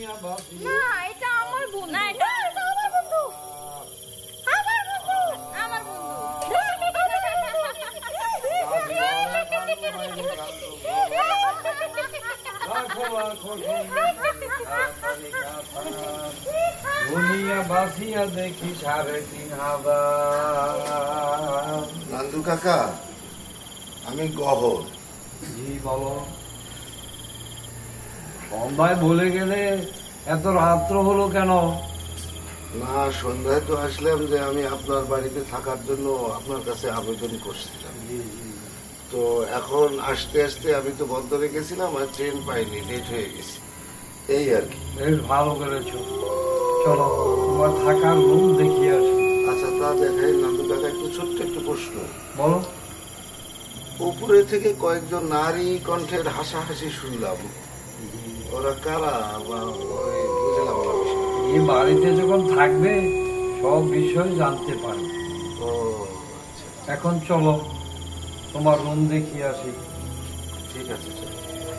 না এটা আমার বন্ধু, না এটা আমার বন্ধু, আমার বন্ধু, আমার বন্ধু। দুনিয়া বাসিয়া দেখি ৩,৫০০। নান্দু কাকা, আমি গহর। জি বলো। সন্ধ্যায় বলে গেলে এত রাত্র হলো কেন? না, সন্ধ্যায় তো আসলাম যে আমি আপনার বাড়িতে থাকার জন্য আপনার কাছে আবেদন করছিলাম। তো এখন আসতে আসতে আমি তো বন্দরে গেছিলাম আর ট্রেন পাইনি, লেট হয়ে গেছি, এই আর কি। বেশ ভালো করেছো, চলো তোমার থাকার রুম দেখিয়ে আসি। আচ্ছা তা দেখাই। নান্দু কাকা, একটু ছোট্ট একটু প্রশ্ন। বলো। উপরে থেকে কয়েকজন নারী কণ্ঠের হাসাহাসি শুনলাম, ওরা কারা বা বুঝলাম না বিষয়। এই বাড়িতে যখন থাকবে সব বিষয় জানতে পারবে। ও আচ্ছা, এখন চলো তোমার রুম দেখিয়ে আসি। ঠিক আছে, চলো।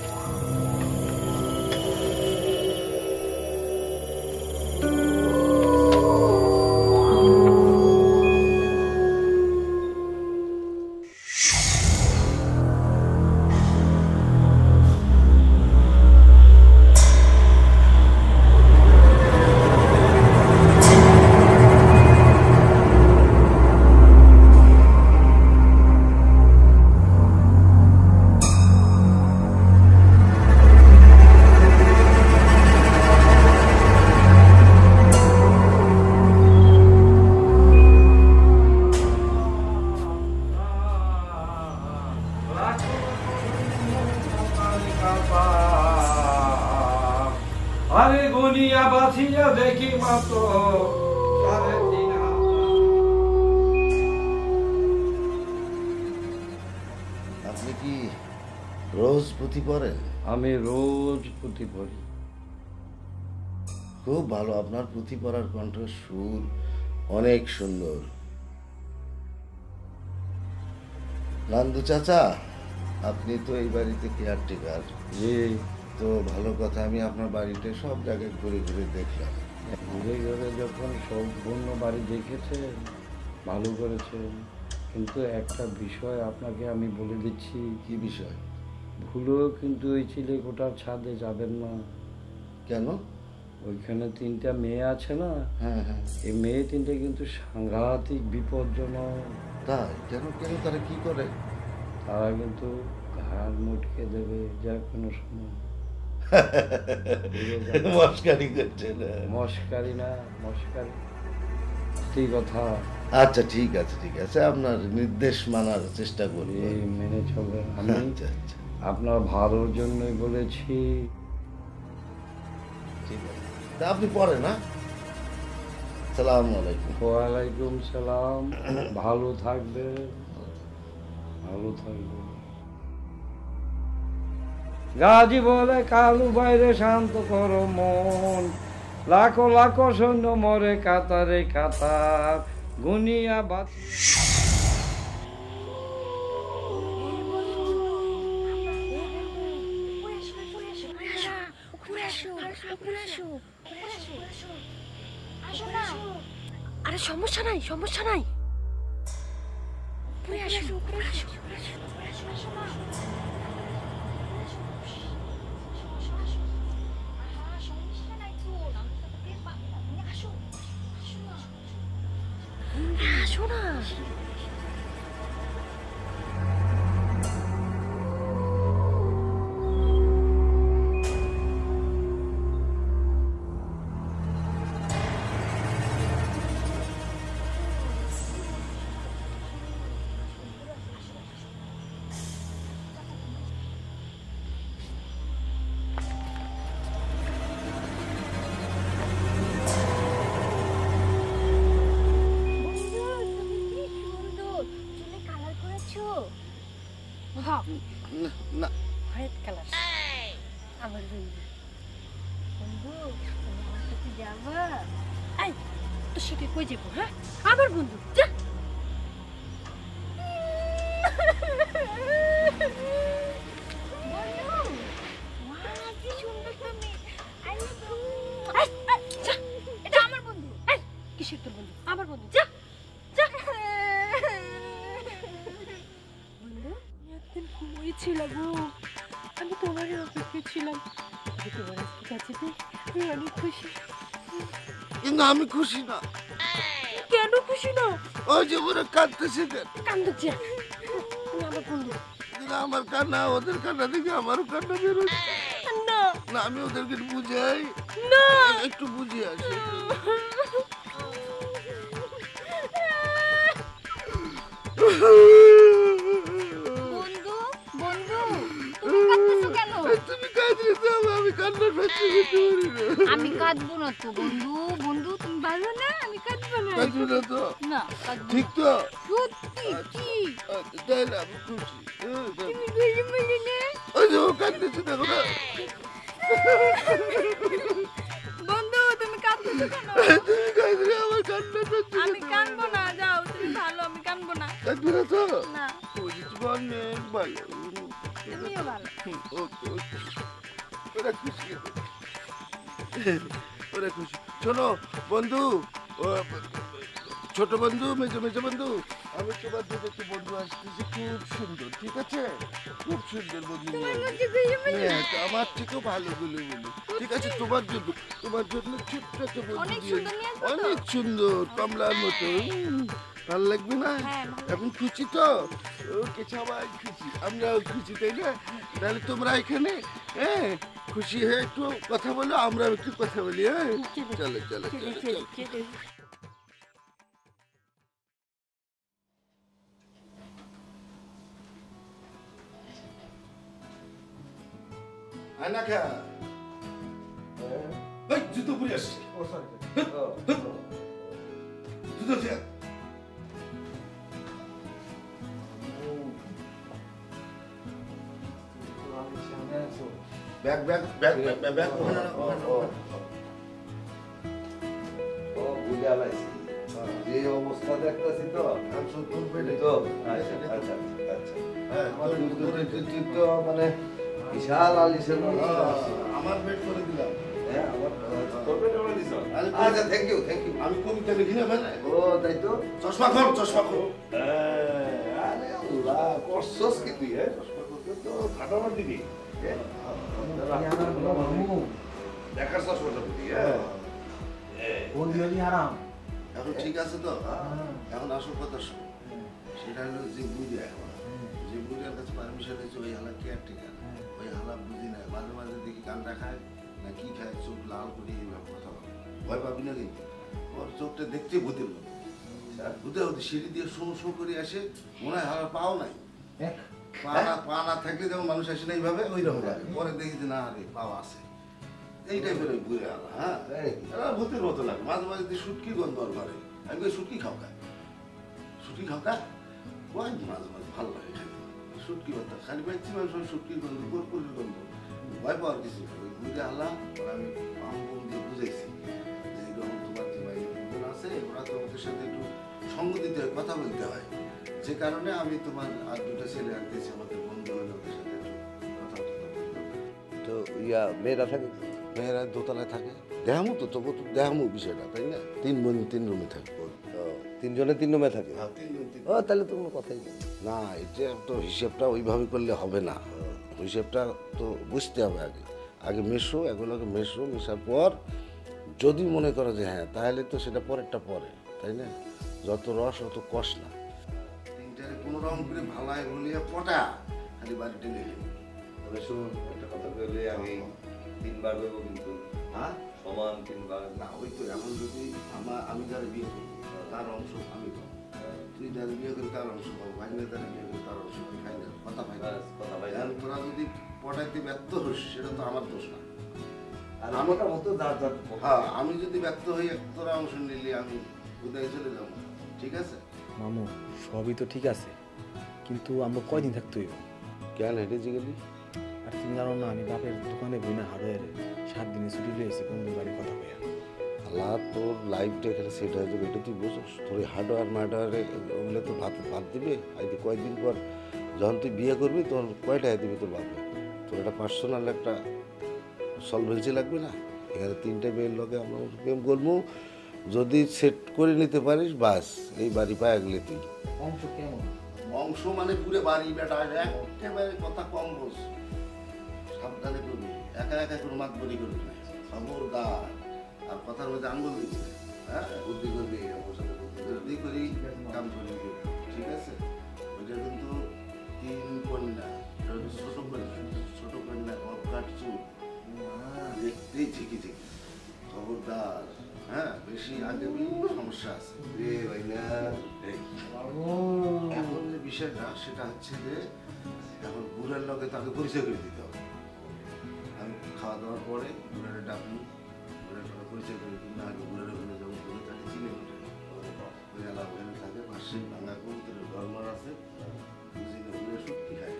আরে গুনিয়া বাছিয়া দেখি মাত্র ৩,৫০০। আপনি কি রোজ পুঁথি পড়েন? আমি রোজ পুঁথি পড়ি। খুব ভালো, আপনার পুঁথি পড়ার কণ্ঠ সুর অনেক সুন্দর। নান্দু চাচা, আপনি তো এই বাড়িতে কেয়ারটেকার। জি। তো ভালো কথা, আমি আপনার বাড়িতে সব জায়গায় ঘুরে ঘুরে দেখলাম। ঘুরে ঘুরে যখন সম্পূর্ণ বাড়ি দেখেছেন ভালো করেছেন, কিন্তু একটা বিষয় আপনাকে আমি বলে দিচ্ছি। কি বিষয়? ভুলেও কিন্তু ওই চিলেকোঠার ছাদে যাবেন না। কেন? ওইখানে ৩টা মেয়ে আছে না? হ্যাঁ হ্যাঁ। এই মেয়ে ৩টে কিন্তু সাংঘাতিক বিপজ্জনক। তাই? কেন কেন, তারা কি করে? তারা কিন্তু ঘাড় মুটকে দেবে যে কোনো সময়। মস্কারি করছে না? মস্কারি না, মস্কারি সত্যি কথা। আচ্ছা ঠিক আছে, ঠিক আছে, আপনার নির্দেশ মানার চেষ্টা করি, মেনে চলবেন। আমি আচ্ছা আচ্ছা, আপনার ভালোর জন্যই বলেছি। ঠিক আছে, তা আপনি পড়ে না? আসসালামু আলাইকুম। ওয়ালাইকুম সালাম। ভালো থাকবে, ভালো থাকবে। গাজী বলে কালু বাইরে শান্ত করো মন, লাখো লাখো সৈন্য মরে কাতারে কাতার, গুনিয়া বাদ। আরে সমস্যা নাই, সমস্যা নাই, উপরে আসো, উপরে আসো। আসো না। না, হোয়াইট কালার। আমার বন্ধু, বন্ধু তুমি আমার সাথে যাবা? এই তো শিখে কই যাবো? হ্যাঁ আমার বন্ধু, যা। বন্ধু, ওয়াও কি সুন্দর তুমি। I love you. শিলা গো, আমি তোমারই অপেক্ষায় ছিলাম। আমি তোমার আজকে কাছে পেয়ে আমি অনেক খুশি। কিন্তু আমি খুশি না। কেন খুশি না? ওই যে ওরা কাঁদতেছে কেন? কান্দছে, তুমি আমার বন্ধু। কিন্তু আমার কান্না, ওদের কান্না দেখে আমারও কান্না বেরোচ্ছে। না না, আমি ওদেরকে বুঝাই, না, একটু বুঝিয়ে আসি। বন্ধু বন্ধু, তুমি কাঁদতেছো কেন? তুমি কাঁদলে তো আমি কান্না সহ্য করতে পারি না। আমি কাঁদবো না তো বন্ধু। বন্ধু তুমি ভালো না, আমি কাঁদবো না। কাঁদবে না তো? না কাঁদবো ঠিক না। তো? সত্যি কি? আচ্ছা, তাহলে আমি খুশি। তুমি খুশি বলে না? ওই যে ও কাঁদতেছে দেখো না। বন্ধু তুমি কাঁদতেছো কেন? তুমি কাঁদলে আমার কান্না সহ্য আমি করতে পারি কাঁদবো না, যাও তুমি ভালো, আমি কাঁদবো না। কাঁদবে না তো? না, ওই যে তুমি অনেক ভালো। তুমিও ভালো। ওকে ওকে, ওরা খুশি, ওরা খুশি। শোনো বন্ধু, ও, ছোট বন্ধু, মেজো মেজো বন্ধু, আমি তোমার দিকে একটু বন্ধু আসতেছি, খুব সুন্দর, ঠিক আছে? খুব সুন্দর বন্ধু নিয়ে আসবে। হ্যাঁ, তো আমার থেকেও ভালো বলে বলি, ঠিক আছে? তোমার জন্য ছোট্ট একটা বন্ধু অনেক দিয়ে, সুন্দর নিয়ে আসবো তো? অনেক সুন্দর, কমলার মতো। ভালো লাগবে না? হ্যাঁ, ভালো এখন খুশি তো? ওকে, সবাই খুশি, আমরাও খুশি, তাই না? তাহলে তোমরা এখানে, হ্যাঁ, খুশি হয়ে একটু কথা বলো, আমরাও একটু কথা বলি, হ্যাঁ? চলো চলো চলো চলো। আয়নাখা, ওই জুতো পরে আসছে, জুতো দিয়ে bag bag bag bag bag ওখানে রাখো, ওখানে রাখো। যে অবস্থা দেখতেছি তো আর সব তোর পেটে। তো আচ্ছা আচ্ছা আচ্ছা হ্যাঁ, আমার তোর- দুধের তুই তো মানে বিশাল আলিশের আমার বেড করে দিলাম। হ্যাঁ আমার তোর পেটে ওরা দিছ আরে, আচ্ছা থ্যাংক ইউ আমি কবিতা লিখি না ভাই। ও তাই তো চশমা খোল, চশমা খোল। আরে আল্লাহ করছস কি তুই হ্যাঁ চশমা করতে তো ফাটাবার দিবি দেখার চশমাটা বুঝি হ্যাঁ এখন ঠিক আছে তো? এখন আসল কথা শোন, সেটা হলো যে বুঝে, এখন যে বুঝার কাছে পারমিশন হয়েছে, ওই হালা কেয়ারটেকার, ওই হালা বুঝি না, মাঝে মাঝে দেখি কান্না খায় না কি খায়, চোখ লাল করে এইভাবে কথা বলে। ভয় পাবি না কিন্তু, ওর চোখটা দেখতে ভূতের মতো, ভূতে হতে সিঁড়ি দিয়ে শো শো করে আসে, মনে হয় হালার পাও নাই, পা না থাকলে যেমন মানুষ আসে না এইভাবে, ওই রকম লাগে। পরে দেখি যে না রে পাও আছে, এই টাইপের ওই ঘুরে আলা। হ্যাঁ, এরা ভূতের মতো লাগে। মাঝে মাঝে দিয়ে শুটকি গন্ধ ওর ঘরে, আমি কই শুটকি খাও কা, শুটকি খাও কা, ওই মাঝে মাঝে ভালো লাগে খাইতে, শুটকি কথা খালি পাইছি মানুষ, শুটকির গন্ধ, কুরকুরের গন্ধ, ভয় পাওয়ার কিছু নেই। ওই ঘুরে আলা, ওরা আমি পাম পাম দিয়ে বুঝাইছি যে এরকম তোমার যে ভাই লোকজন আছে, ওরা তো ওদের সাথে একটু সঙ্গ দিতে হয়, কথা বলতে হয়, যে কারণে আমি তোমার আর দুটো ছেলে আনতেছি, আমাদের বন্ধু হলে ওদের সাথে একটু কথাবার্তা বললাম। তো ইয়া মেয়েরা থাকে মেয়েরা দোতলায় থাকে, দেখামো তো, তবু তো দেখামো বিষয়টা, তাই না? 3 বোন 3 রুমে থাকবো। তিনজনে তিন রুমে থাকে হ্যাঁ, 3 জন 3 ও তাহলে তো কোনো কথাই নেই না, এটা তো হিসেবটা ওইভাবে করলে হবে না, হিসেবটা তো বুঝতে হবে আগে। আগে মেশো, এগুলোকে মেশো, মেশার পর যদি মনে করো যে হ্যাঁ, তাহলে তো সেটা পরেরটা পরে, তাই না? যত রস অত কষ না, তিনটারে কোনো রকম করে ভালায় ভুলিয়ে পটা, খালি বাড়িতে লেগে। তবে শুনুন একটা কথা বললে আমি তিনবার দেবো কিন্তু হ্যাঁ সমান তিনবার না, ওই তো এখন যদি আমি যারা বিয়ে করি তার অংশ আমি পাবো, তুই যারা বিয়ে করি তার অংশ পাবো, ভাইনা যারা বিয়ে করি তার অংশ পাবো, ফাইনাল কথা ফাইনাল। কথা ভাই এখন তোরা যদি পটাইতে ব্যর্থ হোস, সেটা তো আমার দোষ না। আর আমারটা মতো যার যার হ্যাঁ, আমি যদি ব্যর্থ হই, তোরা অংশ নিলে আমি কোথায় চলে যাবো, ঠিক আছে? মামু সবই তো ঠিক আছে, কিন্তু আমরা কয়দিন থাকতে হইব? কেন হেঁটে গেলি? আর তুমি জানো না, আমি বাপের দোকানে বই না হার্ডওয়ারে 7 দিনে ছুটি লইছি বন্ধুর বাড়ি কথা কইয়া। আল্লাহ, তোর লাইফটা এখানে সেট হয়ে যাবে, এটা তুই বুঝোস? তোর হার্ডওয়ার মার্ডওয়ারে ওগুলো তো ভাত দিবে। আজকে কয়েকদিন পর যখন তুই বিয়ে করবি, তোর কয়টায় দিবি তোর বাপে? তোর একটা পার্সোনাল একটা সলভেন্সি লাগবে না? এখানে 3টে মেয়ের লগে আমরা প্রেম করবো, যদি সেট করে নিতে পারিস, বাস এই বাড়ি পায়ে গেলে তুই অংশ কেমন? বংশ মানে পুরো বাড়ি বেটা একেবারে কথা কম বস, সাবধানে করবি, একা একা কোনো মাত বলি করবি না, খবরদার। আর কথার মধ্যে আঙ্গুল দিবি না, হ্যাঁ বুদ্ধি করবি, আমার সাথে বুদ্ধি করি কাম করি, ঠিক আছে? ওইটা কিন্তু 3 কন্যা, ছোট কন্যা বকাট চুল, দেখতেই ঝিকি ঝিকি, খবরদার। হ্যাঁ বেশি আগে সমস্যা আছে রে ভাই না। এখন যে বিষয়টা সেটা হচ্ছে যে এখন বুড়ার লগে তাকে পরিচয় করে দিতে হবে। আমি খাওয়া দাওয়ার পরে বুড়ারে ডাকবো, বুড়ার সঙ্গে পরিচয় করে দিই, না আগে বুড়ারে ওখানে যাবো, বুড়ে তাকে চিনে উঠে ওই এলাকা ওখানে থাকে, পাশে ভাঙা কবুতরের গরমার আছে, বুঝিতে বুড়ে সত্যি খাই।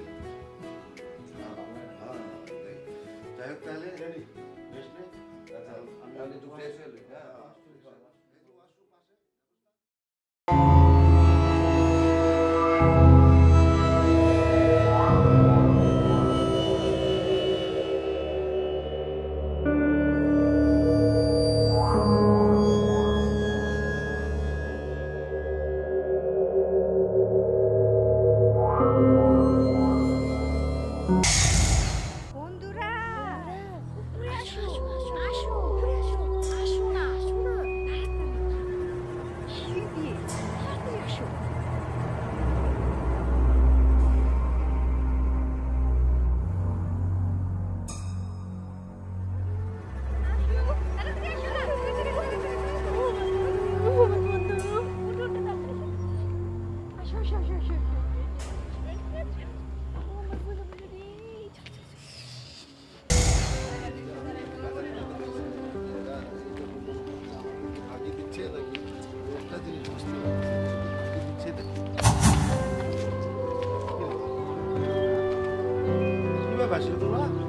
যাই হোক তাহলে রেডি বেশ নেই, আমি একটু ফ্রেশ হয়ে নিই। হ্যাঁ বন্ধুরা উপরে আসো, আসো উপরে আসো, আসো না, আসো না, সিঁড়ি দিয়ে তাড়াতাড়ি আসো। আগে দিচ্ছে নাকি একটা জিনিস বুঝতে পারছি, আগে দিচ্ছে নাকি কি ব্যাপার ছিল তোমরা?